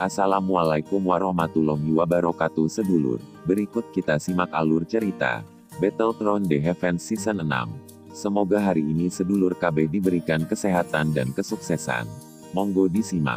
Assalamualaikum warahmatullahi wabarakatuh sedulur. Berikut kita simak alur cerita Battlethrone The Heavens Season 6. Semoga hari ini sedulur KB diberikan kesehatan dan kesuksesan. Monggo disimak.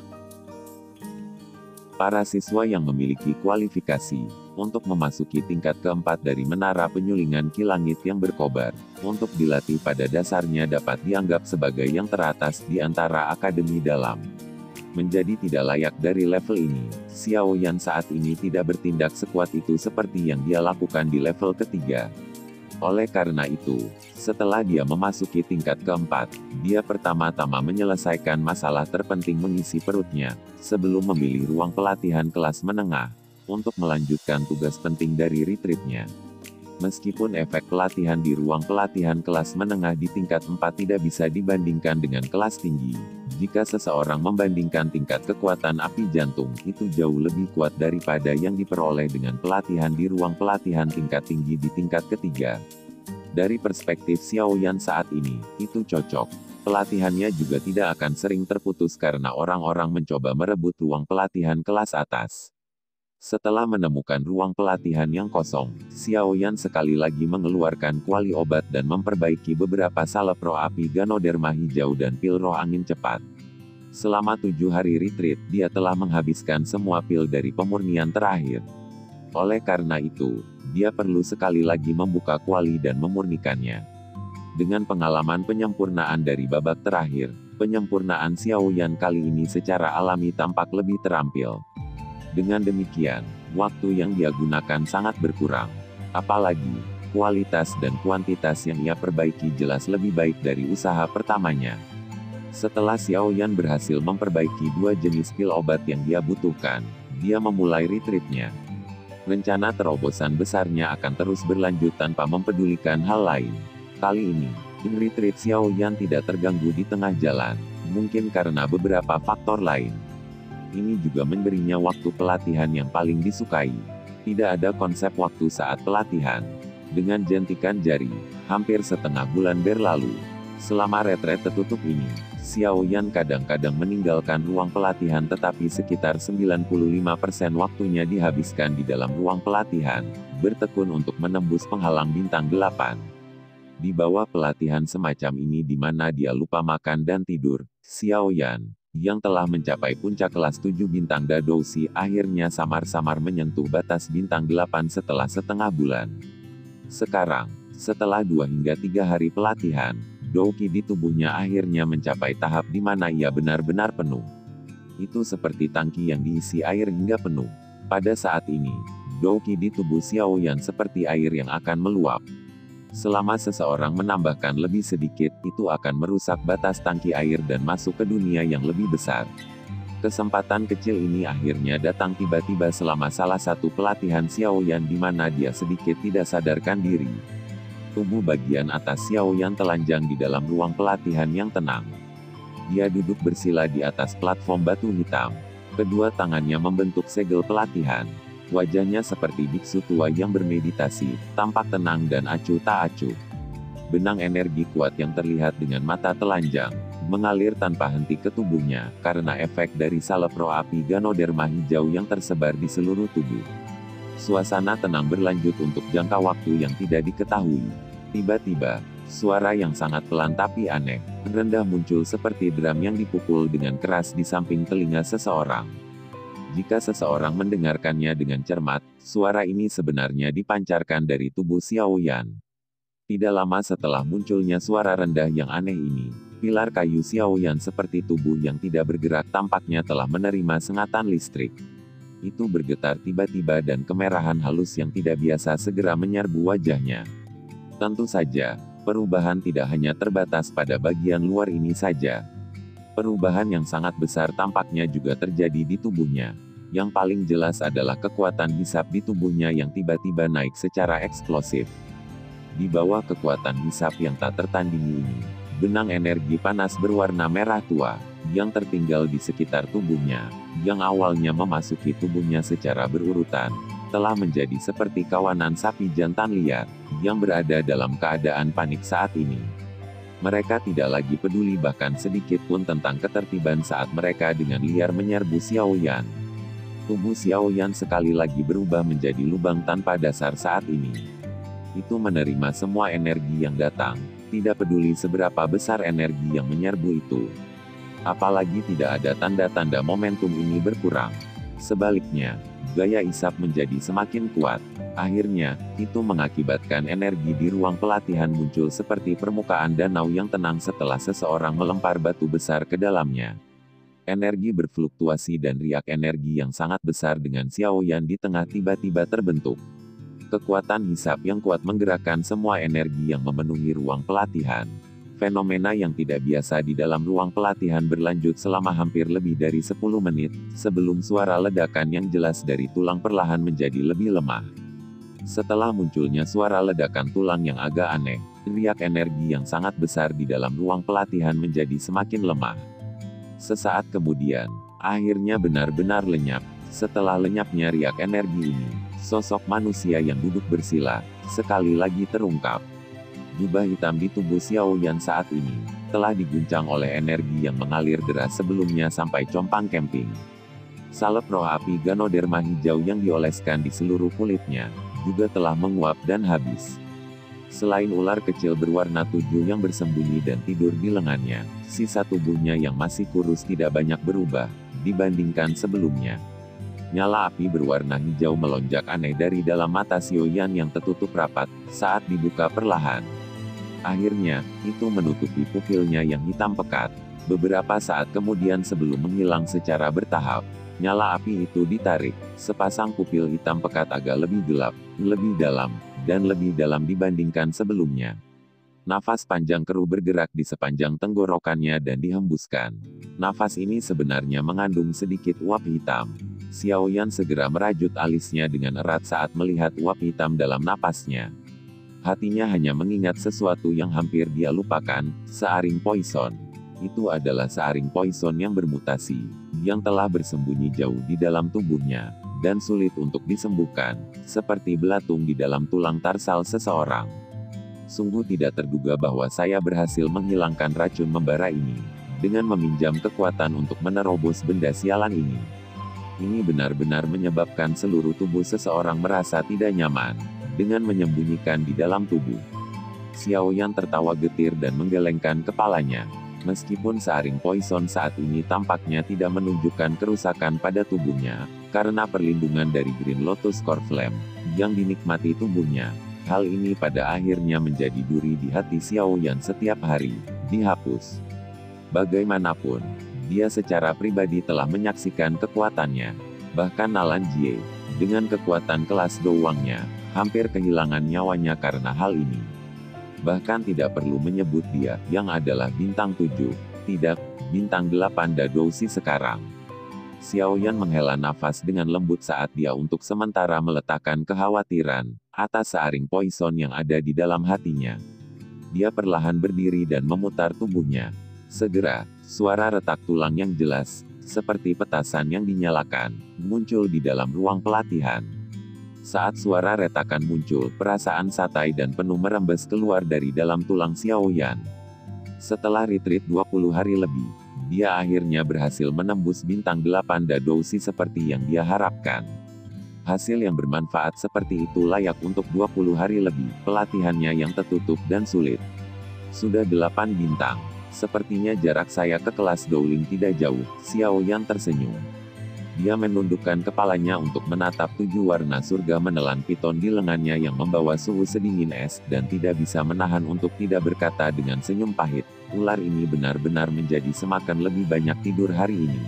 Para siswa yang memiliki kualifikasi untuk memasuki tingkat keempat dari menara penyulingan Ki Langit yang berkobar, untuk dilatih pada dasarnya dapat dianggap sebagai yang teratas di antara akademi dalam. Menjadi tidak layak dari level ini, Xiao Yan saat ini tidak bertindak sekuat itu seperti yang dia lakukan di level ketiga. Oleh karena itu, setelah dia memasuki tingkat keempat, dia pertama-tama menyelesaikan masalah terpenting mengisi perutnya, sebelum memilih ruang pelatihan kelas menengah, untuk melanjutkan tugas penting dari retreatnya. Meskipun efek pelatihan di ruang pelatihan kelas menengah di tingkat 4 tidak bisa dibandingkan dengan kelas tinggi, jika seseorang membandingkan tingkat kekuatan api jantung, itu jauh lebih kuat daripada yang diperoleh dengan pelatihan di ruang pelatihan tingkat tinggi di tingkat ketiga. Dari perspektif Xiao Yan saat ini, itu cocok. Pelatihannya juga tidak akan sering terputus karena orang-orang mencoba merebut ruang pelatihan kelas atas. Setelah menemukan ruang pelatihan yang kosong, Xiao Yan sekali lagi mengeluarkan kuali obat dan memperbaiki beberapa salep roh api Ganoderma hijau dan pil roh angin cepat. Selama 7 hari retreat, dia telah menghabiskan semua pil dari pemurnian terakhir. Oleh karena itu, dia perlu sekali lagi membuka kuali dan memurnikannya. Dengan pengalaman penyempurnaan dari babak terakhir, penyempurnaan Xiao Yan kali ini secara alami tampak lebih terampil. Dengan demikian, waktu yang dia gunakan sangat berkurang. Apalagi, kualitas dan kuantitas yang ia perbaiki jelas lebih baik dari usaha pertamanya. Setelah Xiao Yan berhasil memperbaiki 2 jenis pil obat yang dia butuhkan, dia memulai retreatnya. Rencana terobosan besarnya akan terus berlanjut tanpa mempedulikan hal lain. Kali ini, retreat Xiao Yan tidak terganggu di tengah jalan, mungkin karena beberapa faktor lain. Ini juga memberinya waktu pelatihan yang paling disukai. Tidak ada konsep waktu saat pelatihan. Dengan jentikan jari, hampir setengah bulan berlalu. Selama retret tertutup ini, Xiao Yan kadang-kadang meninggalkan ruang pelatihan tetapi sekitar 95% waktunya dihabiskan di dalam ruang pelatihan, bertekun untuk menembus penghalang bintang 8. Di bawah pelatihan semacam ini di mana dia lupa makan dan tidur, Xiao Yan, yang telah mencapai puncak kelas 7 bintang Dadoushi akhirnya samar-samar menyentuh batas bintang 8 setelah setengah bulan. Sekarang, setelah 2 hingga 3 hari pelatihan, Douqi di tubuhnya akhirnya mencapai tahap di mana ia benar-benar penuh. Itu seperti tangki yang diisi air hingga penuh. Pada saat ini, Douqi di tubuh Xiao Yan seperti air yang akan meluap. Selama seseorang menambahkan lebih sedikit, itu akan merusak batas tangki air dan masuk ke dunia yang lebih besar. Kesempatan kecil ini akhirnya datang tiba-tiba selama salah satu pelatihan Xiao Yan di mana dia sedikit tidak sadarkan diri. Tubuh bagian atas Xiao Yan telanjang di dalam ruang pelatihan yang tenang. Dia duduk bersila di atas platform batu hitam. Kedua tangannya membentuk segel pelatihan. Wajahnya seperti biksu tua yang bermeditasi, tampak tenang dan acuh tak acuh. Benang energi kuat yang terlihat dengan mata telanjang, mengalir tanpa henti ke tubuhnya, karena efek dari salep roh api Ganoderma hijau yang tersebar di seluruh tubuh. Suasana tenang berlanjut untuk jangka waktu yang tidak diketahui. Tiba-tiba, suara yang sangat pelan tapi aneh, rendah muncul seperti drum yang dipukul dengan keras di samping telinga seseorang. Jika seseorang mendengarkannya dengan cermat, suara ini sebenarnya dipancarkan dari tubuh Xiao Yan. Tidak lama setelah munculnya suara rendah yang aneh ini, pilar kayu Xiao Yan seperti tubuh yang tidak bergerak tampaknya telah menerima sengatan listrik. Itu bergetar tiba-tiba dan kemerahan halus yang tidak biasa segera menyerbu wajahnya. Tentu saja, perubahan tidak hanya terbatas pada bagian luar ini saja. Perubahan yang sangat besar tampaknya juga terjadi di tubuhnya. Yang paling jelas adalah kekuatan hisap di tubuhnya yang tiba-tiba naik secara eksplosif. Di bawah kekuatan hisap yang tak tertandingi ini, benang energi panas berwarna merah tua, yang tertinggal di sekitar tubuhnya, yang awalnya memasuki tubuhnya secara berurutan, telah menjadi seperti kawanan sapi jantan liar, yang berada dalam keadaan panik saat ini. Mereka tidak lagi peduli bahkan sedikit pun tentang ketertiban saat mereka dengan liar menyerbu Xiao Yan. Tubuh Xiao Yan sekali lagi berubah menjadi lubang tanpa dasar saat ini. Itu menerima semua energi yang datang, tidak peduli seberapa besar energi yang menyerbu itu. Apalagi tidak ada tanda-tanda momentum ini berkurang. Sebaliknya, gaya isap menjadi semakin kuat. Akhirnya, itu mengakibatkan energi di ruang pelatihan muncul seperti permukaan danau yang tenang setelah seseorang melempar batu besar ke dalamnya. Energi berfluktuasi dan riak energi yang sangat besar dengan Xiao Yan di tengah tiba-tiba terbentuk. Kekuatan hisap yang kuat menggerakkan semua energi yang memenuhi ruang pelatihan. Fenomena yang tidak biasa di dalam ruang pelatihan berlanjut selama hampir lebih dari 10 menit, sebelum suara ledakan yang jelas dari tulang perlahan menjadi lebih lemah. Setelah munculnya suara ledakan tulang yang agak aneh, riak energi yang sangat besar di dalam ruang pelatihan menjadi semakin lemah. Sesaat kemudian, akhirnya benar-benar lenyap. Setelah lenyapnya riak energi ini, sosok manusia yang duduk bersila, sekali lagi terungkap. Jubah hitam di tubuh Xiao Yan saat ini, telah diguncang oleh energi yang mengalir deras sebelumnya sampai compang camping. Salep roh api Ganoderma hijau yang dioleskan di seluruh kulitnya, juga telah menguap dan habis. Selain ular kecil berwarna 7 yang bersembunyi dan tidur di lengannya, sisa tubuhnya yang masih kurus tidak banyak berubah, dibandingkan sebelumnya. Nyala api berwarna hijau melonjak aneh dari dalam mata Xiao Yan yang tertutup rapat, saat dibuka perlahan. Akhirnya, itu menutupi pupilnya yang hitam pekat. Beberapa saat kemudian sebelum menghilang secara bertahap, nyala api itu ditarik, sepasang pupil hitam pekat agak lebih gelap, lebih dalam, dan lebih dalam dibandingkan sebelumnya. Nafas panjang keruh bergerak di sepanjang tenggorokannya dan dihembuskan. Nafas ini sebenarnya mengandung sedikit uap hitam. Xiao Yan segera merajut alisnya dengan erat saat melihat uap hitam dalam napasnya. Hatinya hanya mengingat sesuatu yang hampir dia lupakan, searing poison. Itu adalah searing poison yang bermutasi, yang telah bersembunyi jauh di dalam tubuhnya, dan sulit untuk disembuhkan, seperti belatung di dalam tulang tarsal seseorang. Sungguh tidak terduga bahwa saya berhasil menghilangkan racun membara ini, dengan meminjam kekuatan untuk menerobos benda sialan ini. Ini benar-benar menyebabkan seluruh tubuh seseorang merasa tidak nyaman, dengan menyembunyikan di dalam tubuh. Xiao Yan tertawa getir dan menggelengkan kepalanya. Meskipun searing poison saat ini tampaknya tidak menunjukkan kerusakan pada tubuhnya, karena perlindungan dari Green Lotus Core Flame, yang dinikmati tubuhnya. Hal ini pada akhirnya menjadi duri di hati Xiao Yan setiap hari, dihapus. Bagaimanapun, dia secara pribadi telah menyaksikan kekuatannya. Bahkan Nalan Jie, dengan kekuatan kelas Douangnya, hampir kehilangan nyawanya karena hal ini. Bahkan tidak perlu menyebut dia, yang adalah bintang 7, tidak, bintang 8 Dadousi sekarang. Xiao Yan menghela nafas dengan lembut saat dia untuk sementara meletakkan kekhawatiran atas searing poison yang ada di dalam hatinya. Dia perlahan berdiri dan memutar tubuhnya. Segera, suara retak tulang yang jelas, seperti petasan yang dinyalakan, muncul di dalam ruang pelatihan. Saat suara retakan muncul, perasaan satai dan penuh merembes keluar dari dalam tulang Xiao Yan. Setelah retreat 20 hari lebih, dia akhirnya berhasil menembus bintang 8 Dadousi seperti yang dia harapkan. Hasil yang bermanfaat seperti itu layak untuk 20 hari lebih, pelatihannya yang tertutup dan sulit. Sudah 8 bintang. Sepertinya jarak saya ke kelas Douling tidak jauh, Xiao Yan tersenyum. Dia menundukkan kepalanya untuk menatap 7 warna surga menelan piton di lengannya yang membawa suhu sedingin es, dan tidak bisa menahan untuk tidak berkata dengan senyum pahit, ular ini benar-benar menjadi semakan lebih banyak tidur hari ini.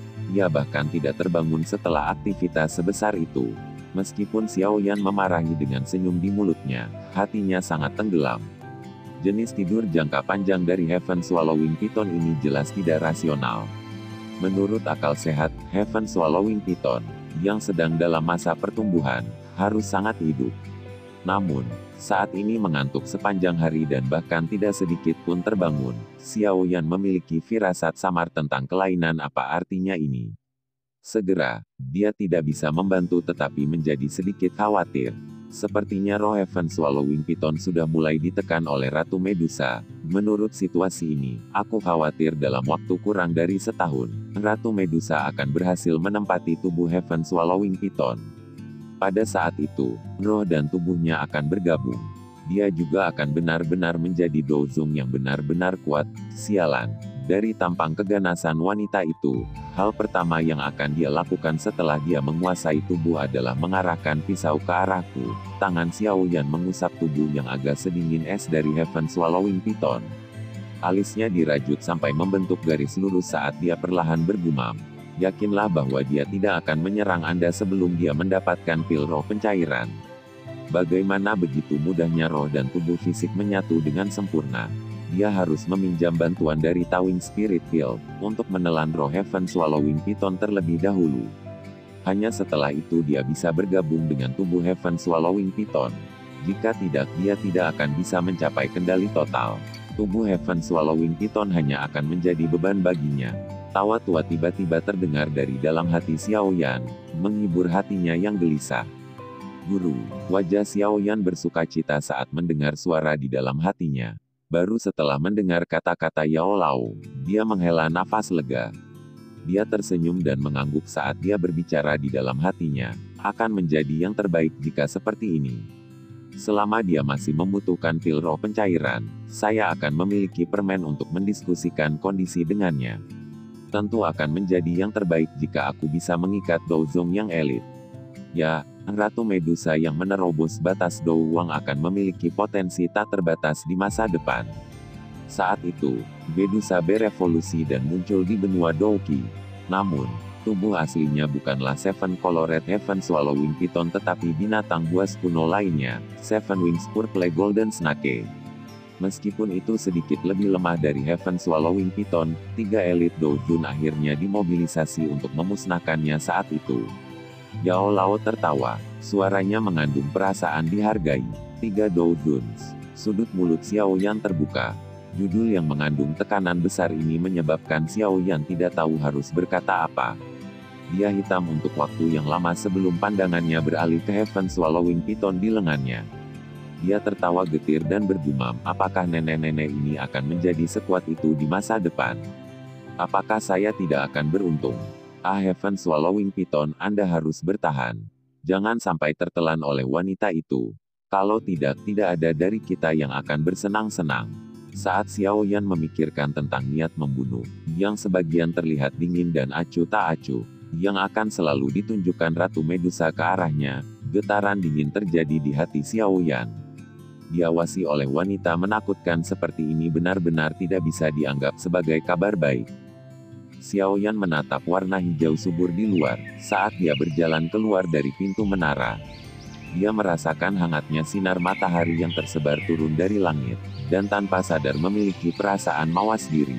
Ia bahkan tidak terbangun setelah aktivitas sebesar itu. Meskipun Xiao Yan memarahi dengan senyum di mulutnya, hatinya sangat tenggelam. Jenis tidur jangka panjang dari Heaven Swallowing Python ini jelas tidak rasional. Menurut akal sehat, Heaven Swallowing Python, yang sedang dalam masa pertumbuhan, harus sangat hidup. Namun, saat ini mengantuk sepanjang hari dan bahkan tidak sedikit pun terbangun, Xiao Yan memiliki firasat samar tentang kelainan apa artinya ini. Segera, dia tidak bisa membantu tetapi menjadi sedikit khawatir. Sepertinya roh Heaven Swallowing Python sudah mulai ditekan oleh Ratu Medusa, Menurut situasi ini, aku khawatir dalam waktu kurang dari setahun, Ratu Medusa akan berhasil menempati tubuh Heaven Swallowing Python. Pada saat itu, roh dan tubuhnya akan bergabung. Dia juga akan benar-benar menjadi Dozong yang benar-benar kuat. Sialan. Dari tampang keganasan wanita itu, hal pertama yang akan dia lakukan setelah dia menguasai tubuh adalah mengarahkan pisau ke arahku. Tangan Xiao Yan mengusap tubuh yang agak sedingin es dari Heaven Swallowing Python. Alisnya dirajut sampai membentuk garis lurus saat dia perlahan bergumam. Yakinlah bahwa dia tidak akan menyerang Anda sebelum dia mendapatkan pil roh pencairan. Bagaimana begitu mudahnya roh dan tubuh fisik menyatu dengan sempurna. Dia harus meminjam bantuan dari Tawing Spirit Field untuk menelan roh Heaven Swallowing Python terlebih dahulu. Hanya setelah itu dia bisa bergabung dengan tubuh Heaven Swallowing Python. Jika tidak, dia tidak akan bisa mencapai kendali total. Tubuh Heaven Swallowing Python hanya akan menjadi beban baginya. Tawa tua tiba-tiba terdengar dari dalam hati Xiao Yan, menghibur hatinya yang gelisah. Guru, wajah Xiao Yan bersukacita saat mendengar suara di dalam hatinya. Baru setelah mendengar kata-kata Yao Lao, dia menghela nafas lega. Dia tersenyum dan mengangguk saat dia berbicara di dalam hatinya. Akan menjadi yang terbaik jika seperti ini. Selama dia masih membutuhkan pil roh pencairan, saya akan memiliki permen untuk mendiskusikan kondisi dengannya. Tentu akan menjadi yang terbaik jika aku bisa mengikat Dozong yang elit. Ya, Ratu Medusa yang menerobos batas Douwang akan memiliki potensi tak terbatas di masa depan. Saat itu, Medusa berevolusi dan muncul di benua Douki. Namun, tubuh aslinya bukanlah Seven Colored Heaven Swallowing Python tetapi binatang buas kuno lainnya, Seven Wings Purple Golden Snake. Meskipun itu sedikit lebih lemah dari Heaven Swallowing Python, 3 elit Doujun akhirnya dimobilisasi untuk memusnahkannya saat itu. Yao Lao tertawa, suaranya mengandung perasaan dihargai. 3 Doujuns. Sudut mulut Xiao Yan terbuka. Judul yang mengandung tekanan besar ini menyebabkan Xiao Yan tidak tahu harus berkata apa. Dia hitam untuk waktu yang lama sebelum pandangannya beralih ke Heaven Swallowing Python di lengannya. Dia tertawa getir dan bergumam, apakah nenek-nenek ini akan menjadi sekuat itu di masa depan? Apakah saya tidak akan beruntung? Heaven Swallowing Python, Anda harus bertahan. Jangan sampai tertelan oleh wanita itu. Kalau tidak, tidak ada dari kita yang akan bersenang-senang. Saat Xiao Yan memikirkan tentang niat membunuh, yang sebagian terlihat dingin dan acuh tak acuh, yang akan selalu ditunjukkan Ratu Medusa ke arahnya, getaran dingin terjadi di hati Xiao Yan. Diawasi oleh wanita menakutkan seperti ini benar-benar tidak bisa dianggap sebagai kabar baik. Xiao Yan menatap warna hijau subur di luar, saat dia berjalan keluar dari pintu menara. Dia merasakan hangatnya sinar matahari yang tersebar turun dari langit, dan tanpa sadar memiliki perasaan mawas diri.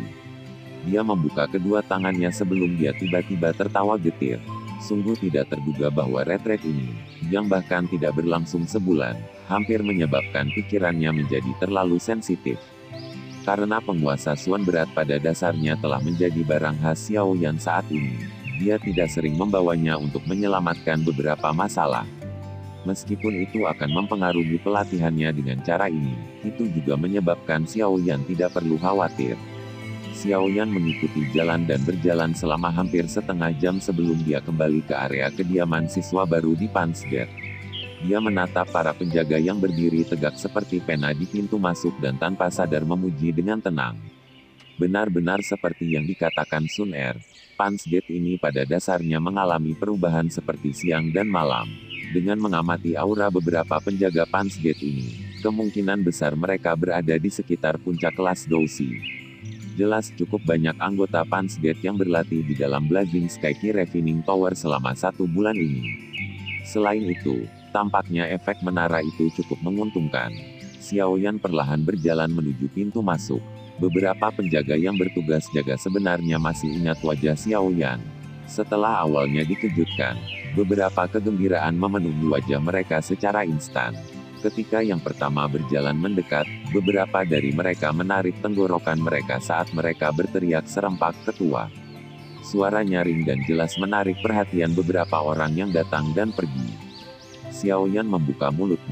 Dia membuka kedua tangannya sebelum dia tiba-tiba tertawa getir. Sungguh tidak terduga bahwa retret ini, yang bahkan tidak berlangsung sebulan, hampir menyebabkan pikirannya menjadi terlalu sensitif. Karena penguasa Suan berat pada dasarnya telah menjadi barang khas Xiao Yan saat ini, dia tidak sering membawanya untuk menyelamatkan beberapa masalah. Meskipun itu akan mempengaruhi pelatihannya dengan cara ini, itu juga menyebabkan Xiao Yan tidak perlu khawatir. Xiao Yan mengikuti jalan dan berjalan selama hampir setengah jam sebelum dia kembali ke area kediaman siswa baru di Pansgate. Dia menatap para penjaga yang berdiri tegak seperti pena di pintu masuk dan tanpa sadar memuji dengan tenang. Benar-benar seperti yang dikatakan Sun Er, Pansgate ini pada dasarnya mengalami perubahan seperti siang dan malam. Dengan mengamati aura beberapa penjaga Pansgate ini, kemungkinan besar mereka berada di sekitar puncak kelas Dousi. Jelas cukup banyak anggota Pansgate yang berlatih di dalam Blazing Sky Key Refining Tower selama 1 bulan ini. Selain itu, tampaknya efek menara itu cukup menguntungkan. Xiao Yan perlahan berjalan menuju pintu masuk. Beberapa penjaga yang bertugas jaga sebenarnya masih ingat wajah Xiao Yan. Setelah awalnya dikejutkan, beberapa kegembiraan memenuhi wajah mereka secara instan. Ketika yang pertama berjalan mendekat, beberapa dari mereka menarik tenggorokan mereka saat mereka berteriak serempak ketua. Suara nyaring dan jelas menarik perhatian beberapa orang yang datang dan pergi. Xiao Yan membuka mulutnya.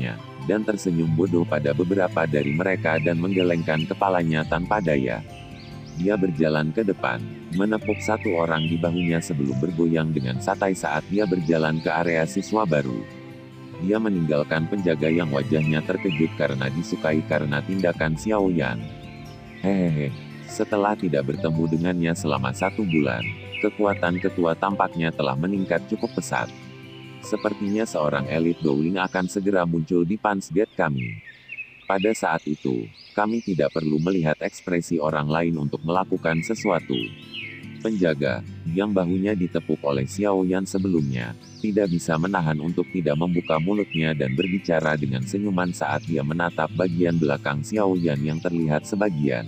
dan tersenyum bodoh pada beberapa dari mereka dan menggelengkan kepalanya tanpa daya. Dia berjalan ke depan, menepuk satu orang di bahunya sebelum bergoyang dengan santai saat dia berjalan ke area siswa baru. Dia meninggalkan penjaga yang wajahnya terkejut karena disukai karena tindakan Xiao Yan. Hehehe. Setelah tidak bertemu dengannya selama 1 bulan, kekuatan ketua tampaknya telah meningkat cukup pesat. Sepertinya seorang elit Dowling akan segera muncul di Punch Gate kami. Pada saat itu, kami tidak perlu melihat ekspresi orang lain untuk melakukan sesuatu. Penjaga, yang bahunya ditepuk oleh Xiao Yan sebelumnya, tidak bisa menahan untuk tidak membuka mulutnya dan berbicara dengan senyuman saat dia menatap bagian belakang Xiao Yan yang terlihat sebagian.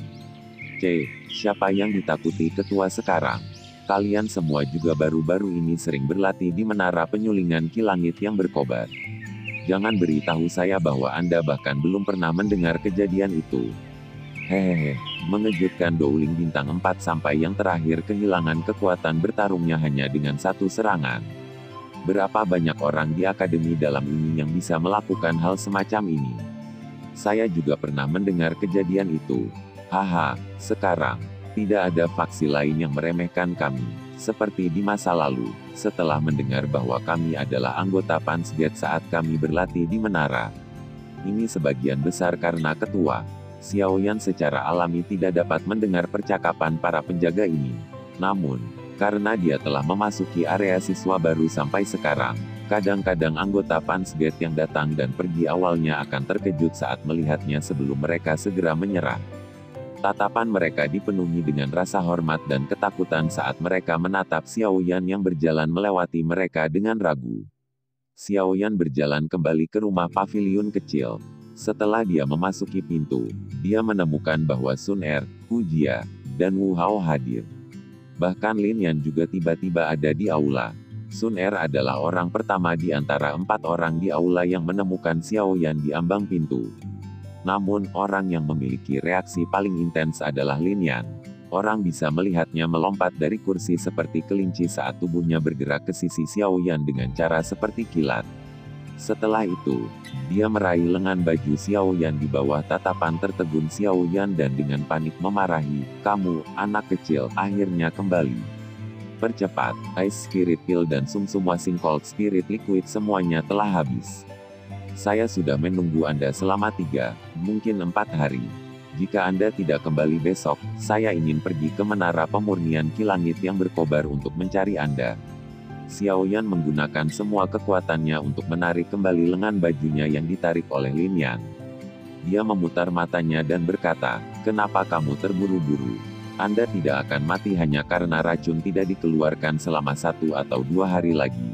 Siapa yang ditakuti ketua sekarang? Kalian semua juga baru-baru ini sering berlatih di menara penyulingan kilangit yang berkobar. Jangan beritahu saya bahwa Anda bahkan belum pernah mendengar kejadian itu. Hehehe, mengejutkan Dowling bintang 4 sampai yang terakhir kehilangan kekuatan bertarungnya hanya dengan 1 serangan. Berapa banyak orang di akademi dalam ini yang bisa melakukan hal semacam ini? Saya juga pernah mendengar kejadian itu. Haha, sekarang, tidak ada faksi lain yang meremehkan kami, seperti di masa lalu, setelah mendengar bahwa kami adalah anggota Punch Gate saat kami berlatih di menara. Ini sebagian besar karena ketua Xiao Yan secara alami tidak dapat mendengar percakapan para penjaga ini. Namun, karena dia telah memasuki area siswa baru sampai sekarang, kadang-kadang anggota Punch Gate yang datang dan pergi awalnya akan terkejut saat melihatnya sebelum mereka segera menyerah. Tatapan mereka dipenuhi dengan rasa hormat dan ketakutan saat mereka menatap Xiao Yan yang berjalan melewati mereka dengan ragu. Xiao Yan berjalan kembali ke rumah paviliun kecil. Setelah dia memasuki pintu, dia menemukan bahwa Sun Er, Hu Jia, dan Wu Hao hadir. Bahkan Lin Yan juga tiba-tiba ada di aula. Sun Er adalah orang pertama di antara 4 orang di aula yang menemukan Xiao Yan di ambang pintu. Namun, orang yang memiliki reaksi paling intens adalah Lin Yan. Orang bisa melihatnya melompat dari kursi seperti kelinci saat tubuhnya bergerak ke sisi Xiao Yan dengan cara seperti kilat. Setelah itu, dia meraih lengan baju Xiao Yan di bawah tatapan tertegun Xiao Yan dan dengan panik memarahi, "Kamu, anak kecil, akhirnya kembali. Percepat, Ice Spirit Pill dan sumsum Wasing Cold Spirit Liquid semuanya telah habis. Saya sudah menunggu Anda selama 3, mungkin 4 hari. Jika Anda tidak kembali besok, saya ingin pergi ke menara pemurnian kilangit yang berkobar untuk mencari Anda." Xiao Yan menggunakan semua kekuatannya untuk menarik kembali lengan bajunya yang ditarik oleh Lin Yan. Dia memutar matanya dan berkata, "Kenapa kamu terburu-buru? Anda tidak akan mati hanya karena racun tidak dikeluarkan selama 1 atau 2 hari lagi."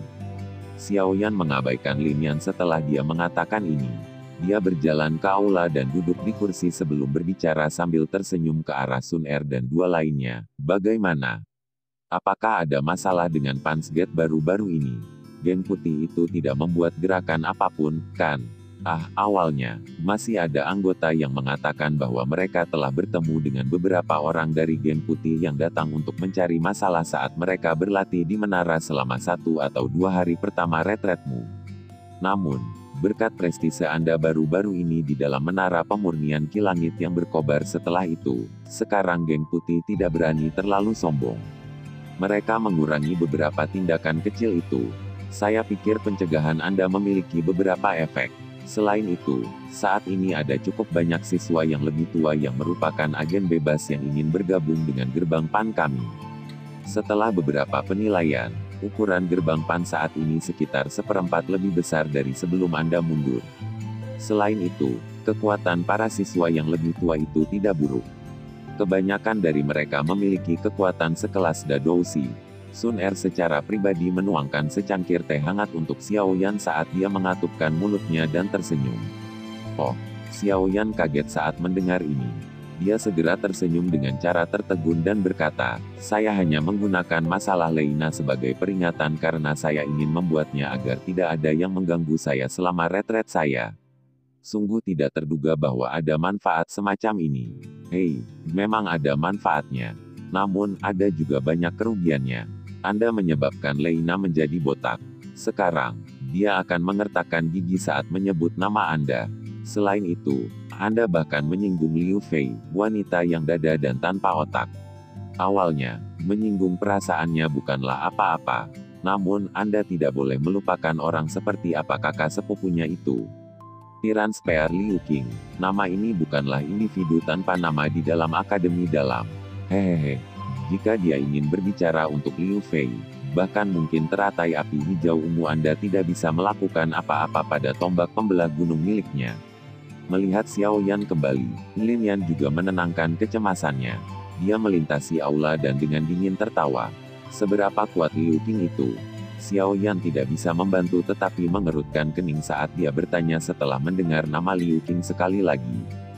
Xiao Yan mengabaikan Lin Yan setelah dia mengatakan ini. Dia berjalan ke aula dan duduk di kursi sebelum berbicara sambil tersenyum ke arah Sun Er dan 2 lainnya. "Bagaimana? Apakah ada masalah dengan Punch Gate baru-baru ini? Geng putih itu tidak membuat gerakan apapun, kan?" Awalnya, masih ada anggota yang mengatakan bahwa mereka telah bertemu dengan beberapa orang dari geng putih yang datang untuk mencari masalah saat mereka berlatih di menara selama 1 atau 2 hari pertama retretmu. Namun, berkat prestise Anda baru-baru ini di dalam menara pemurnian kilangit yang berkobar setelah itu, sekarang geng putih tidak berani terlalu sombong. Mereka mengurangi beberapa tindakan kecil itu. Saya pikir pencegahan Anda memiliki beberapa efek. Selain itu, saat ini ada cukup banyak siswa yang lebih tua yang merupakan agen bebas yang ingin bergabung dengan gerbang PAN kami. Setelah beberapa penilaian, ukuran gerbang PAN saat ini sekitar 1/4 lebih besar dari sebelum Anda mundur. Selain itu, kekuatan para siswa yang lebih tua itu tidak buruk. Kebanyakan dari mereka memiliki kekuatan sekelas Dadoushi. Sun Er secara pribadi menuangkan secangkir teh hangat untuk Xiao Yan saat dia mengatupkan mulutnya dan tersenyum. Oh, Xiao Yan kaget saat mendengar ini. Dia segera tersenyum dengan cara tertegun dan berkata, "Saya hanya menggunakan masalah Leina sebagai peringatan karena saya ingin membuatnya agar tidak ada yang mengganggu saya selama retret saya." Sungguh tidak terduga bahwa ada manfaat semacam ini. Hei, memang ada manfaatnya. Namun, ada juga banyak kerugiannya. Anda menyebabkan Leina menjadi botak. Sekarang, dia akan mengertakkan gigi saat menyebut nama Anda. Selain itu, Anda bahkan menyinggung Liu Fei, wanita yang dada dan tanpa otak. Awalnya, menyinggung perasaannya bukanlah apa-apa. Namun, Anda tidak boleh melupakan orang seperti apa kakak sepupunya itu. Tiran Spear Liu Qing. Nama ini bukanlah individu tanpa nama di dalam Akademi Dalam. Hehehe. Jika dia ingin berbicara untuk Liu Fei, bahkan mungkin teratai api hijau ungu Anda tidak bisa melakukan apa-apa pada tombak pembelah gunung miliknya. Melihat Xiao Yan kembali, Lin Yan juga menenangkan kecemasannya. Dia melintasi aula dan dengan dingin tertawa. Seberapa kuat Liu Qing itu? Xiao Yan tidak bisa membantu tetapi mengerutkan kening saat dia bertanya setelah mendengar nama Liu Qing sekali lagi.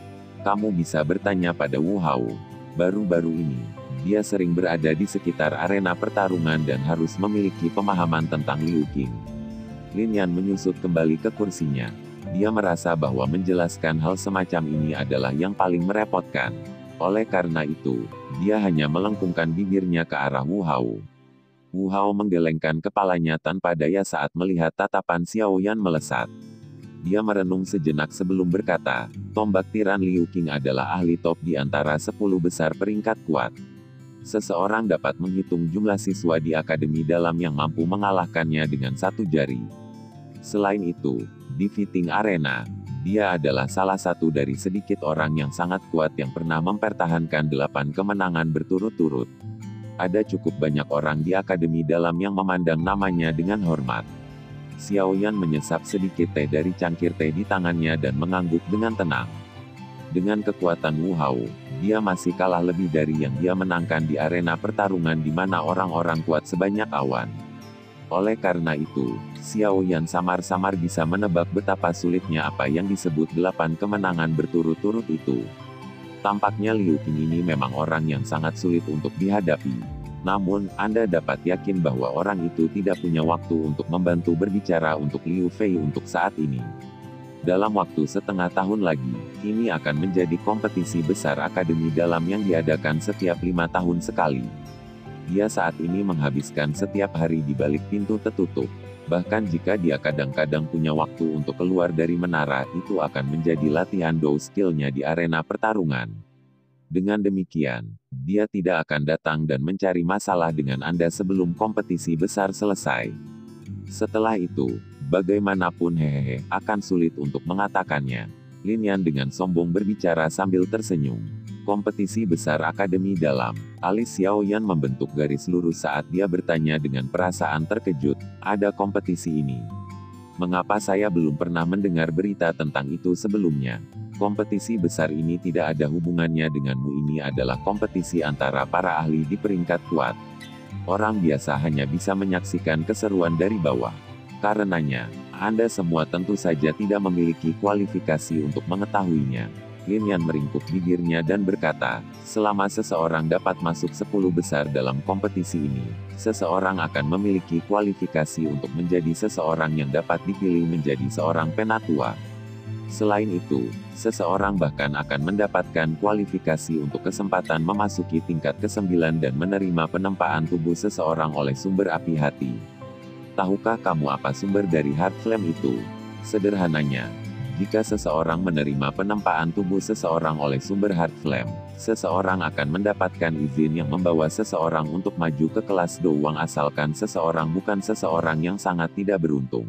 Kamu bisa bertanya pada Wu Hao. Baru-baru ini, dia sering berada di sekitar arena pertarungan dan harus memiliki pemahaman tentang Liu Qing. Lin Yan menyusut kembali ke kursinya. Dia merasa bahwa menjelaskan hal semacam ini adalah yang paling merepotkan. Oleh karena itu, dia hanya melengkungkan bibirnya ke arah Wu Hao. Wu Hao menggelengkan kepalanya tanpa daya saat melihat tatapan Xiao Yan melesat. Dia merenung sejenak sebelum berkata, tombak tiran Liu Qing adalah ahli top di antara 10 besar peringkat kuat. Seseorang dapat menghitung jumlah siswa di Akademi Dalam yang mampu mengalahkannya dengan satu jari. Selain itu, di Fighting Arena, dia adalah salah satu dari sedikit orang yang sangat kuat yang pernah mempertahankan 8 kemenangan berturut-turut. Ada cukup banyak orang di Akademi Dalam yang memandang namanya dengan hormat. Xiao Yan menyesap sedikit teh dari cangkir teh di tangannya dan mengangguk dengan tenang. Dengan kekuatan Wu Hao, dia masih kalah lebih dari yang dia menangkan di arena pertarungan di mana orang-orang kuat sebanyak awan. Oleh karena itu, Xiao Yan samar-samar bisa menebak betapa sulitnya apa yang disebut 8 kemenangan berturut-turut itu. Tampaknya Liu Qing ini memang orang yang sangat sulit untuk dihadapi. Namun, Anda dapat yakin bahwa orang itu tidak punya waktu untuk membantu berbicara untuk Liu Fei untuk saat ini. Dalam waktu setengah tahun lagi, ini akan menjadi kompetisi besar Akademi Dalam yang diadakan setiap 5 tahun sekali. Dia saat ini menghabiskan setiap hari di balik pintu tertutup. Bahkan jika dia kadang-kadang punya waktu untuk keluar dari menara, itu akan menjadi latihan do skillnya di arena pertarungan. Dengan demikian, dia tidak akan datang dan mencari masalah dengan Anda sebelum kompetisi besar selesai. Setelah itu, bagaimanapun hehehe, akan sulit untuk mengatakannya. Lin Yan dengan sombong berbicara sambil tersenyum. Kompetisi besar Akademi Dalam. Alis Xiao Yan membentuk garis lurus saat dia bertanya dengan perasaan terkejut, ada kompetisi ini. Mengapa saya belum pernah mendengar berita tentang itu sebelumnya? Kompetisi besar ini tidak ada hubungannya denganmu, ini adalah kompetisi antara para ahli di peringkat kuat. Orang biasa hanya bisa menyaksikan keseruan dari bawah. Karenanya, Anda semua tentu saja tidak memiliki kualifikasi untuk mengetahuinya. Lin Yan meringkuk bibirnya dan berkata, selama seseorang dapat masuk 10 besar dalam kompetisi ini, seseorang akan memiliki kualifikasi untuk menjadi seseorang yang dapat dipilih menjadi seorang penatua. Selain itu, seseorang bahkan akan mendapatkan kualifikasi untuk kesempatan memasuki tingkat ke-9 dan menerima penempaan tubuh seseorang oleh sumber api hati. Tahukah kamu apa sumber dari Heart Flame itu? Sederhananya, jika seseorang menerima penempaan tubuh seseorang oleh sumber Heart Flame, seseorang akan mendapatkan izin yang membawa seseorang untuk maju ke kelas Dowang asalkan seseorang bukan seseorang yang sangat tidak beruntung.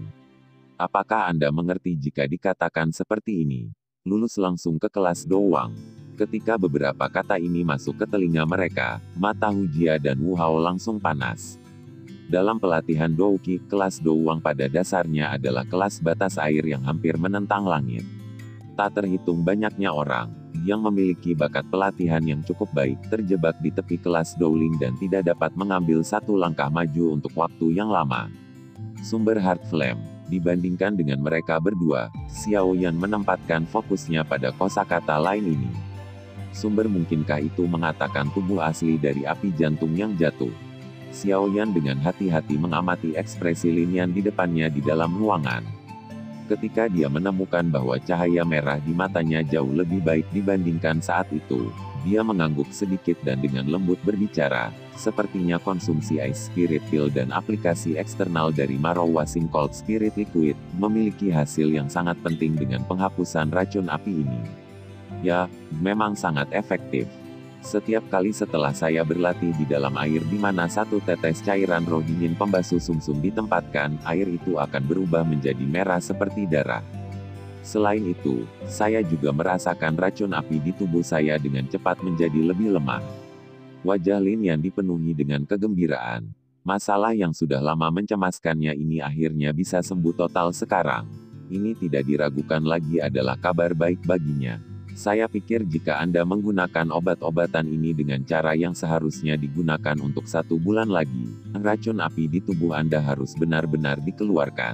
Apakah Anda mengerti jika dikatakan seperti ini? Lulus langsung ke kelas Dowang. Ketika beberapa kata ini masuk ke telinga mereka, mata Hu Jia dan Wu Hao langsung panas. Dalam pelatihan Douqi, kelas Dowang pada dasarnya adalah kelas batas air yang hampir menentang langit. Tak terhitung banyaknya orang yang memiliki bakat pelatihan yang cukup baik terjebak di tepi kelas Dowling dan tidak dapat mengambil satu langkah maju untuk waktu yang lama. Sumber Heart Flame. Dibandingkan dengan mereka berdua, Xiao Yan menempatkan fokusnya pada kosakata lain ini. Sumber mungkinkah itu mengatakan tubuh asli dari api jantung yang jatuh? Xiao Yan dengan hati-hati mengamati ekspresi Lin Yan di depannya di dalam ruangan. Ketika dia menemukan bahwa cahaya merah di matanya jauh lebih baik dibandingkan saat itu, Dia mengangguk sedikit dan dengan lembut berbicara, sepertinya konsumsi Ice Spirit Pill dan aplikasi eksternal dari Marrow Washing Cold Spirit Liquid, memiliki hasil yang sangat penting dengan penghapusan racun api ini. Ya, memang sangat efektif. Setiap kali setelah saya berlatih di dalam air di mana satu tetes cairan roh dingin pembasuh sumsum ditempatkan, air itu akan berubah menjadi merah seperti darah. Selain itu, saya juga merasakan racun api di tubuh saya dengan cepat menjadi lebih lemah. Wajah Lin Yan dipenuhi dengan kegembiraan. Masalah yang sudah lama mencemaskannya ini akhirnya bisa sembuh total sekarang. Ini tidak diragukan lagi adalah kabar baik baginya. Saya pikir jika Anda menggunakan obat-obatan ini dengan cara yang seharusnya digunakan untuk 1 bulan lagi, racun api di tubuh Anda harus benar-benar dikeluarkan.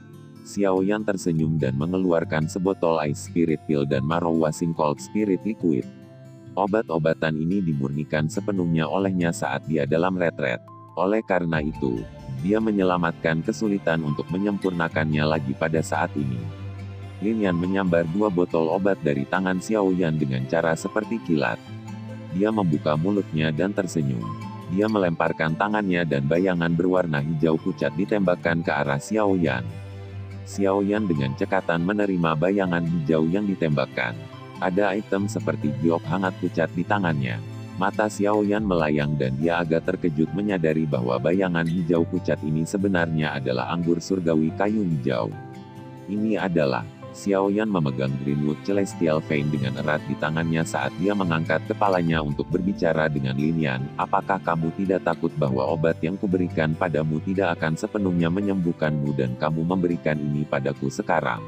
Xiao Yan tersenyum dan mengeluarkan sebotol Ice Spirit Pill dan Marrow Washing Cold Spirit Liquid. Obat-obatan ini dimurnikan sepenuhnya olehnya saat dia dalam retret. Oleh karena itu, dia menyelamatkan kesulitan untuk menyempurnakannya lagi pada saat ini. Lin Yan menyambar 2 botol obat dari tangan Xiao Yan dengan cara seperti kilat. Dia membuka mulutnya dan tersenyum. Dia melemparkan tangannya dan bayangan berwarna hijau pucat ditembakkan ke arah Xiao Yan. Xiao Yan dengan cekatan menerima bayangan hijau yang ditembakkan. Ada item seperti giok hangat pucat di tangannya. Mata Xiao Yan melayang dan dia agak terkejut menyadari bahwa bayangan hijau pucat ini sebenarnya adalah anggur surgawi kayu hijau. Ini adalah Xiao Yan memegang Greenwood Celestial Vein dengan erat di tangannya saat dia mengangkat kepalanya untuk berbicara dengan Lin Yan. Apakah kamu tidak takut bahwa obat yang kuberikan padamu tidak akan sepenuhnya menyembuhkanmu dan kamu memberikan ini padaku sekarang?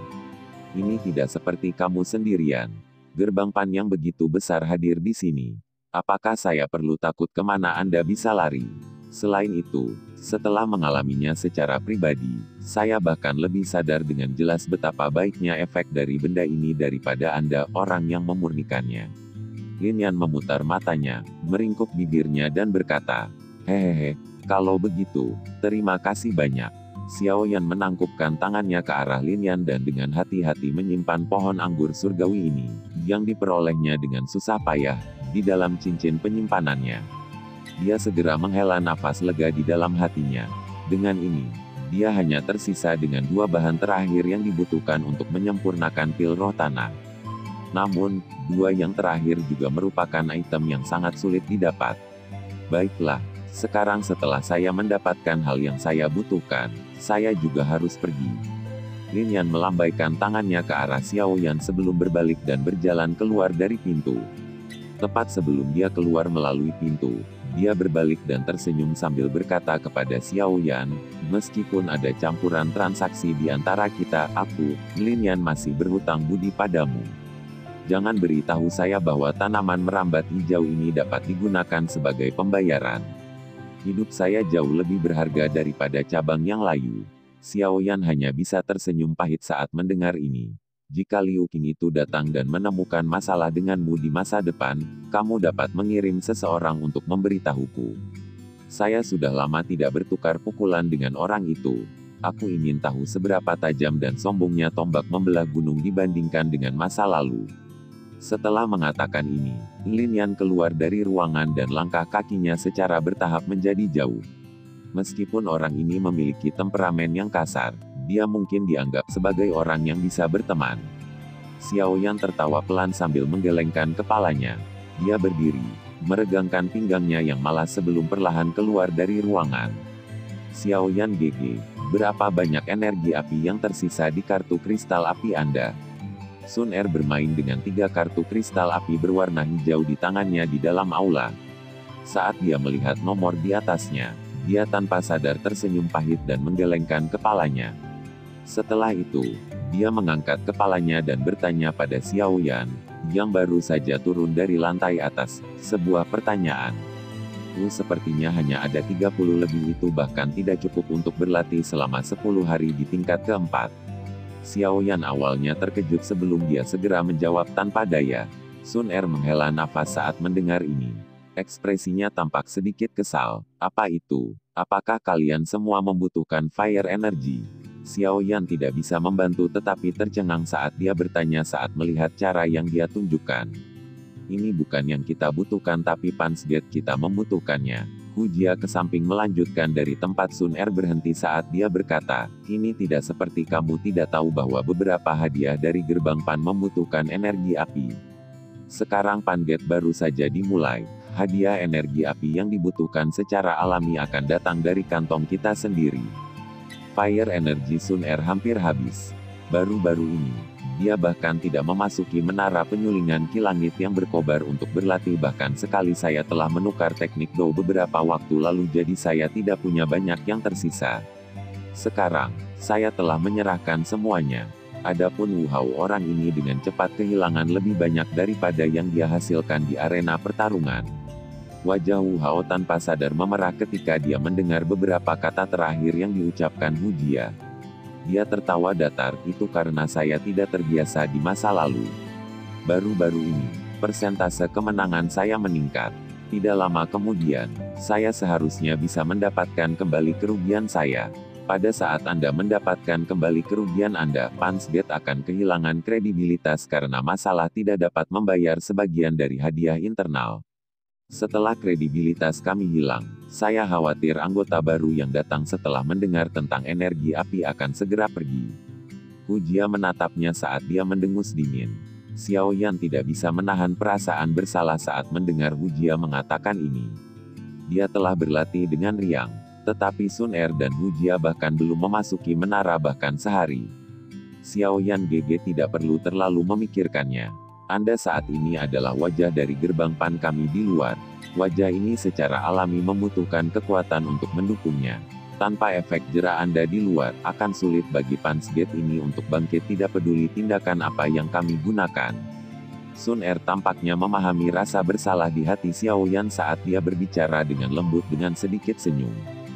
Ini tidak seperti kamu sendirian. Gerbang Pan yang begitu besar hadir di sini. Apakah saya perlu takut kemana Anda bisa lari? Selain itu, setelah mengalaminya secara pribadi, saya bahkan lebih sadar dengan jelas betapa baiknya efek dari benda ini daripada Anda, orang yang memurnikannya. Lin Yan memutar matanya, meringkuk bibirnya dan berkata, "Hehehe, kalau begitu, terima kasih banyak." Xiao Yan menangkupkan tangannya ke arah Lin Yan dan dengan hati-hati menyimpan pohon anggur surgawi ini, yang diperolehnya dengan susah payah, di dalam cincin penyimpanannya. Dia segera menghela nafas lega di dalam hatinya. Dengan ini, dia hanya tersisa dengan 2 bahan terakhir yang dibutuhkan untuk menyempurnakan pil roh tanah. Namun, 2 yang terakhir juga merupakan item yang sangat sulit didapat. Baiklah, sekarang setelah saya mendapatkan hal yang saya butuhkan, saya juga harus pergi. Lin Yan melambaikan tangannya ke arah Xiao Yan sebelum berbalik dan berjalan keluar dari pintu. Tepat sebelum dia keluar melalui pintu, dia berbalik dan tersenyum sambil berkata kepada Xiao Yan, "Meskipun ada campuran transaksi di antara kita, aku, Lin Yan masih berhutang budi padamu. Jangan beritahu saya bahwa tanaman merambat hijau ini dapat digunakan sebagai pembayaran. Hidup saya jauh lebih berharga daripada cabang yang layu." Xiao Yan hanya bisa tersenyum pahit saat mendengar ini. Jika Liu Qing itu datang dan menemukan masalah denganmu di masa depan, kamu dapat mengirim seseorang untuk memberitahuku. Saya sudah lama tidak bertukar pukulan dengan orang itu. Aku ingin tahu seberapa tajam dan sombongnya tombak membelah gunung dibandingkan dengan masa lalu. Setelah mengatakan ini, Lin Yan keluar dari ruangan dan langkah kakinya secara bertahap menjadi jauh. Meskipun orang ini memiliki temperamen yang kasar, dia mungkin dianggap sebagai orang yang bisa berteman. Xiao Yan tertawa pelan sambil menggelengkan kepalanya. Dia berdiri, meregangkan pinggangnya yang malas sebelum perlahan keluar dari ruangan. Xiao Yan GG, berapa banyak energi api yang tersisa di kartu kristal api Anda? Sun Er bermain dengan 3 kartu kristal api berwarna hijau di tangannya di dalam aula. Saat dia melihat nomor di atasnya, dia tanpa sadar tersenyum pahit dan menggelengkan kepalanya. Setelah itu, dia mengangkat kepalanya dan bertanya pada Xiao Yan, yang baru saja turun dari lantai atas, sebuah pertanyaan. Sepertinya hanya ada 30 lebih, itu bahkan tidak cukup untuk berlatih selama 10 hari di tingkat keempat. Xiao Yan awalnya terkejut sebelum dia segera menjawab tanpa daya. Sun Er menghela nafas saat mendengar ini. Ekspresinya tampak sedikit kesal. "Apa itu? Apakah kalian semua membutuhkan fire energy?" Xiao Yan tidak bisa membantu tetapi tercengang saat dia bertanya saat melihat cara yang dia tunjukkan. Ini bukan yang kita butuhkan tapi Pansget kita membutuhkannya. Hu Jia ke samping melanjutkan dari tempat Sun Er berhenti saat dia berkata, ini tidak seperti kamu tidak tahu bahwa beberapa hadiah dari gerbang Pan membutuhkan energi api. Sekarang Pansget baru saja dimulai. Hadiah energi api yang dibutuhkan secara alami akan datang dari kantong kita sendiri. Fire energi Sun Er hampir habis. Baru-baru ini, dia bahkan tidak memasuki menara penyulingan ki langit yang berkobar untuk berlatih, bahkan sekali saya telah menukar teknik Do beberapa waktu lalu jadi saya tidak punya banyak yang tersisa. Sekarang, saya telah menyerahkan semuanya. Adapun Wu Hao, orang ini dengan cepat kehilangan lebih banyak daripada yang dia hasilkan di arena pertarungan. Wajah Wu Hao tanpa sadar memerah ketika dia mendengar beberapa kata terakhir yang diucapkan Hu Jia. Dia tertawa datar, itu karena saya tidak terbiasa di masa lalu. Baru-baru ini, persentase kemenangan saya meningkat. Tidak lama kemudian, saya seharusnya bisa mendapatkan kembali kerugian saya. Pada saat Anda mendapatkan kembali kerugian Anda, Pansget akan kehilangan kredibilitas karena masalah tidak dapat membayar sebagian dari hadiah internal. Setelah kredibilitas kami hilang, saya khawatir anggota baru yang datang setelah mendengar tentang energi api akan segera pergi. Hu Jia menatapnya saat dia mendengus dingin. Xiao Yan tidak bisa menahan perasaan bersalah saat mendengar Hu Jia mengatakan ini. Dia telah berlatih dengan riang, tetapi Sun Er dan Hu Jia bahkan belum memasuki menara bahkan sehari. Xiao Yan GG tidak perlu terlalu memikirkannya. Anda saat ini adalah wajah dari gerbang Pan kami di luar. Wajah ini secara alami membutuhkan kekuatan untuk mendukungnya. Tanpa efek jera Anda di luar, akan sulit bagi Pansget ini untuk bangkit tidak peduli tindakan apa yang kami gunakan. Sun Er tampaknya memahami rasa bersalah di hati Xiao Yan saat dia berbicara dengan lembut dengan sedikit senyum.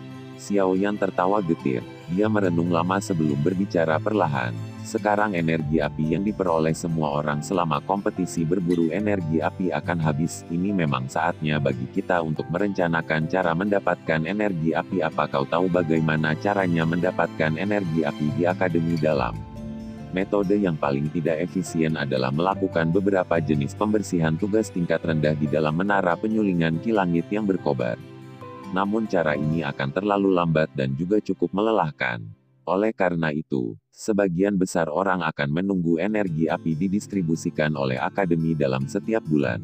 Xiao Yan tertawa getir. Dia merenung lama sebelum berbicara perlahan. Sekarang energi api yang diperoleh semua orang selama kompetisi berburu energi api akan habis. Ini memang saatnya bagi kita untuk merencanakan cara mendapatkan energi api. Apa kau tahu bagaimana caranya mendapatkan energi api di Akademi Dalam? Metode yang paling tidak efisien adalah melakukan beberapa jenis pembersihan tugas tingkat rendah di dalam menara penyulingan ki langit yang berkobar. Namun cara ini akan terlalu lambat dan juga cukup melelahkan. Oleh karena itu, sebagian besar orang akan menunggu energi api didistribusikan oleh Akademi Dalam setiap bulan.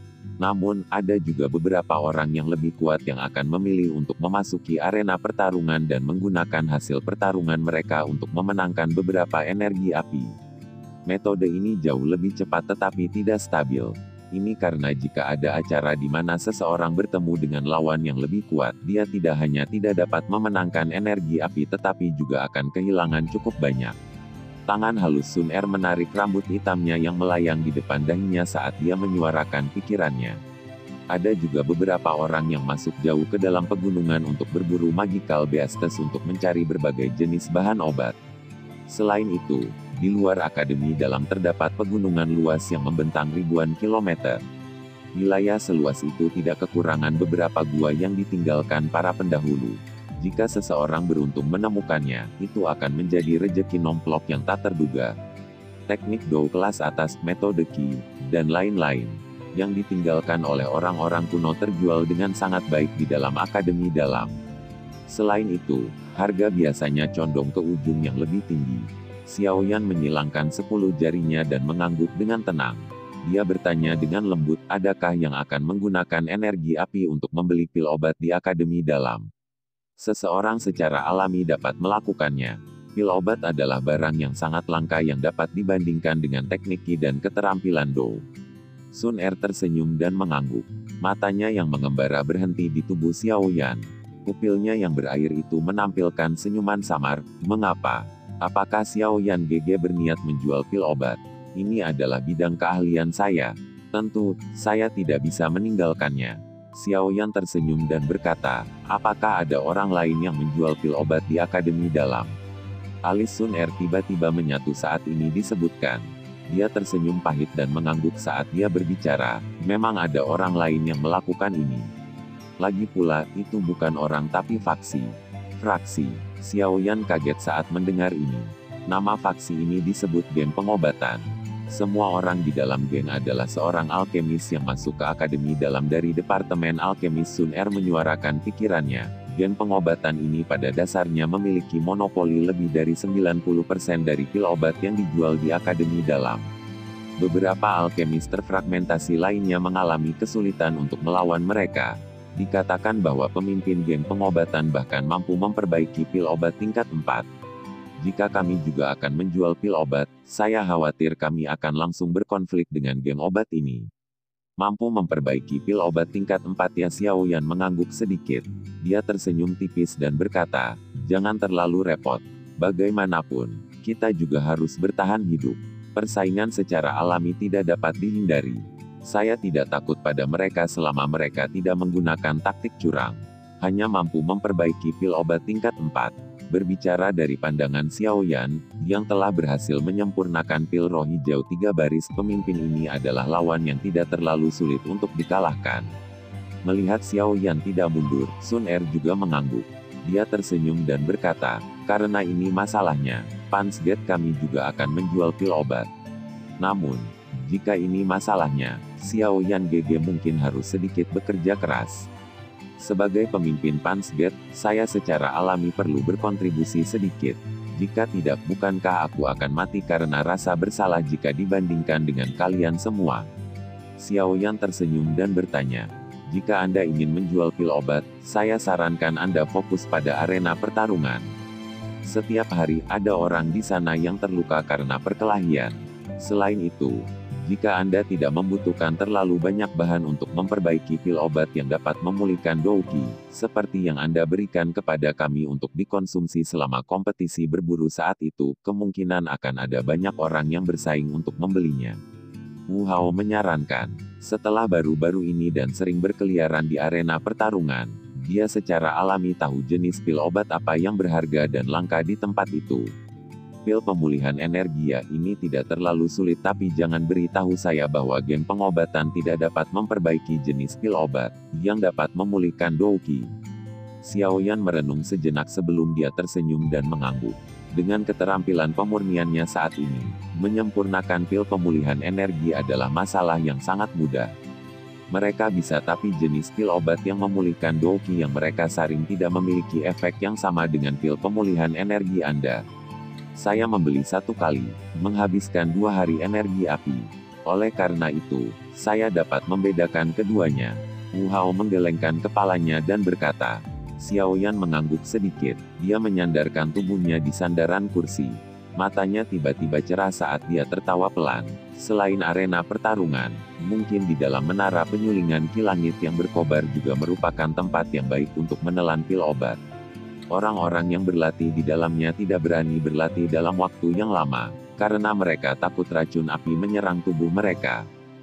Namun, ada juga beberapa orang yang lebih kuat yang akan memilih untuk memasuki arena pertarungan dan menggunakan hasil pertarungan mereka untuk memenangkan beberapa energi api. Metode ini jauh lebih cepat tetapi tidak stabil. Ini karena jika ada acara di mana seseorang bertemu dengan lawan yang lebih kuat, dia tidak hanya tidak dapat memenangkan energi api tetapi juga akan kehilangan cukup banyak. Tangan halus Sun Er menarik rambut hitamnya yang melayang di depan dahinya saat dia menyuarakan pikirannya. Ada juga beberapa orang yang masuk jauh ke dalam pegunungan untuk berburu magical beastes untuk mencari berbagai jenis bahan obat. Selain itu, di luar Akademi Dalam terdapat pegunungan luas yang membentang ribuan kilometer. Wilayah seluas itu tidak kekurangan beberapa gua yang ditinggalkan para pendahulu. Jika seseorang beruntung menemukannya, itu akan menjadi rejeki nomplok yang tak terduga. Teknik Do kelas atas, metode Qi, dan lain-lain, yang ditinggalkan oleh orang-orang kuno terjual dengan sangat baik di dalam Akademi Dalam. Selain itu, harga biasanya condong ke ujung yang lebih tinggi. Xiao Yan menyilangkan 10 jarinya dan mengangguk dengan tenang. Dia bertanya dengan lembut, adakah yang akan menggunakan energi api untuk membeli pil obat di Akademi Dalam? Seseorang secara alami dapat melakukannya. Pil obat adalah barang yang sangat langka yang dapat dibandingkan dengan teknik Qi dan keterampilan Do. Sun Er tersenyum dan mengangguk. Matanya yang mengembara berhenti di tubuh Xiao Yan. Pupilnya yang berair itu menampilkan senyuman samar. Mengapa? Apakah Xiao Yan GG berniat menjual pil obat? Ini adalah bidang keahlian saya. Tentu, saya tidak bisa meninggalkannya. Xiao Yan tersenyum dan berkata, apakah ada orang lain yang menjual pil obat di Akademi Dalam? Alis Sun Er tiba-tiba menyatu saat ini disebutkan. Dia tersenyum pahit dan mengangguk saat dia berbicara, memang ada orang lain yang melakukan ini. Lagi pula, itu bukan orang tapi faksi. Fraksi. Xiao Yan kaget saat mendengar ini. Nama faksi ini disebut geng pengobatan. Semua orang di dalam geng adalah seorang alkemis yang masuk ke akademi dalam dari Departemen Alkemis. Sun Er menyuarakan pikirannya. Geng pengobatan ini pada dasarnya memiliki monopoli lebih dari 90% dari pil obat yang dijual di akademi dalam. Beberapa alkemis terfragmentasi lainnya mengalami kesulitan untuk melawan mereka. Dikatakan bahwa pemimpin geng pengobatan bahkan mampu memperbaiki pil obat tingkat 4. Jika kami juga akan menjual pil obat, saya khawatir kami akan langsung berkonflik dengan geng obat ini. Mampu memperbaiki pil obat tingkat 4 ya? Xiao Yan mengangguk sedikit. Dia tersenyum tipis dan berkata, jangan terlalu repot. Bagaimanapun, kita juga harus bertahan hidup. Persaingan secara alami tidak dapat dihindari. Saya tidak takut pada mereka selama mereka tidak menggunakan taktik curang. Hanya mampu memperbaiki pil obat tingkat 4. Berbicara dari pandangan Xiao Yan, yang telah berhasil menyempurnakan pil roh hijau 3 baris, pemimpin ini adalah lawan yang tidak terlalu sulit untuk dikalahkan. Melihat Xiao Yan tidak mundur, Sun Er juga mengangguk. Dia tersenyum dan berkata, karena ini masalahnya, Pansgate kami juga akan menjual pil obat. Namun, jika ini masalahnya, Xiao Yan GG mungkin harus sedikit bekerja keras. Sebagai pemimpin Pansgate, saya secara alami perlu berkontribusi sedikit. Jika tidak, bukankah aku akan mati karena rasa bersalah jika dibandingkan dengan kalian semua? Xiao Yan tersenyum dan bertanya, jika Anda ingin menjual pil obat, saya sarankan Anda fokus pada arena pertarungan. Setiap hari ada orang di sana yang terluka karena perkelahian. Selain itu, jika Anda tidak membutuhkan terlalu banyak bahan untuk memperbaiki pil obat yang dapat memulihkan Douki, seperti yang Anda berikan kepada kami untuk dikonsumsi selama kompetisi berburu saat itu, kemungkinan akan ada banyak orang yang bersaing untuk membelinya. Wu Hao menyarankan. Setelah baru-baru ini dan sering berkeliaran di arena pertarungan, dia secara alami tahu jenis pil obat apa yang berharga dan langka di tempat itu. Pil pemulihan energi ini tidak terlalu sulit, tapi jangan beritahu saya bahwa geng pengobatan tidak dapat memperbaiki jenis pil obat yang dapat memulihkan Douki. Xiao Yan merenung sejenak sebelum dia tersenyum dan mengangguk. Dengan keterampilan pemurniannya saat ini, menyempurnakan pil pemulihan energi adalah masalah yang sangat mudah. Mereka bisa, tapi jenis pil obat yang memulihkan Douki yang mereka saring tidak memiliki efek yang sama dengan pil pemulihan energi Anda. Saya membeli 1 kali, menghabiskan 2 hari energi api. Oleh karena itu, saya dapat membedakan keduanya. Wu Hao menggelengkan kepalanya dan berkata. Xiao Yan mengangguk sedikit. Dia menyandarkan tubuhnya di sandaran kursi. Matanya tiba-tiba cerah saat dia tertawa pelan. Selain arena pertarungan, mungkin di dalam menara penyulingan kilangit yang berkobar juga merupakan tempat yang baik untuk menelan pil obat. Orang-orang yang berlatih di dalamnya tidak berani berlatih dalam waktu yang lama, karena mereka takut racun api menyerang tubuh mereka.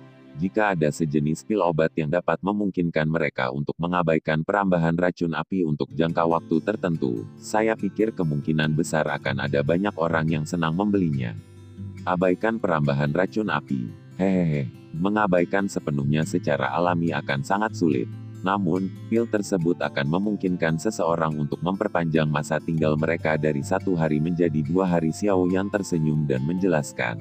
Jika ada sejenis pil obat yang dapat memungkinkan mereka untuk mengabaikan perambahan racun api untuk jangka waktu tertentu, saya pikir kemungkinan besar akan ada banyak orang yang senang membelinya. Abaikan perambahan racun api. Hehehe, mengabaikan sepenuhnya secara alami akan sangat sulit. Namun, pil tersebut akan memungkinkan seseorang untuk memperpanjang masa tinggal mereka dari 1 hari menjadi 2 hari. Xiao Yan tersenyum dan menjelaskan.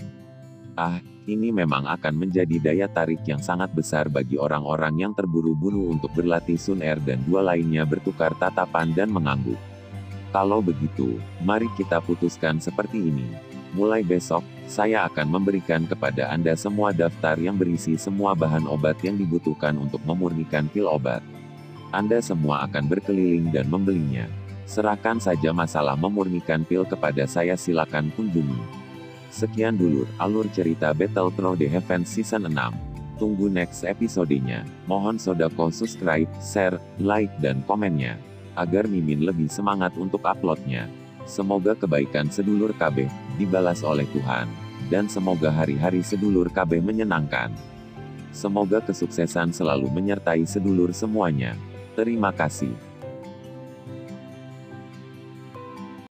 Ini memang akan menjadi daya tarik yang sangat besar bagi orang-orang yang terburu-buru untuk berlatih. Sun Er dan 2 lainnya bertukar tatapan dan mengangguk. Kalau begitu, mari kita putuskan seperti ini. Mulai besok, saya akan memberikan kepada Anda semua daftar yang berisi semua bahan obat yang dibutuhkan untuk memurnikan pil obat. Anda semua akan berkeliling dan membelinya. Serahkan saja masalah memurnikan pil kepada saya, silakan kunjungi. Sekian dulu alur cerita Battleground The Heavens Season 6. Tunggu next episodenya. Mohon sodako subscribe, share, like dan komennya, agar Mimin lebih semangat untuk uploadnya. Semoga kebaikan sedulur KB dibalas oleh Tuhan, dan semoga hari-hari sedulur KB menyenangkan. Semoga kesuksesan selalu menyertai sedulur semuanya. Terima kasih.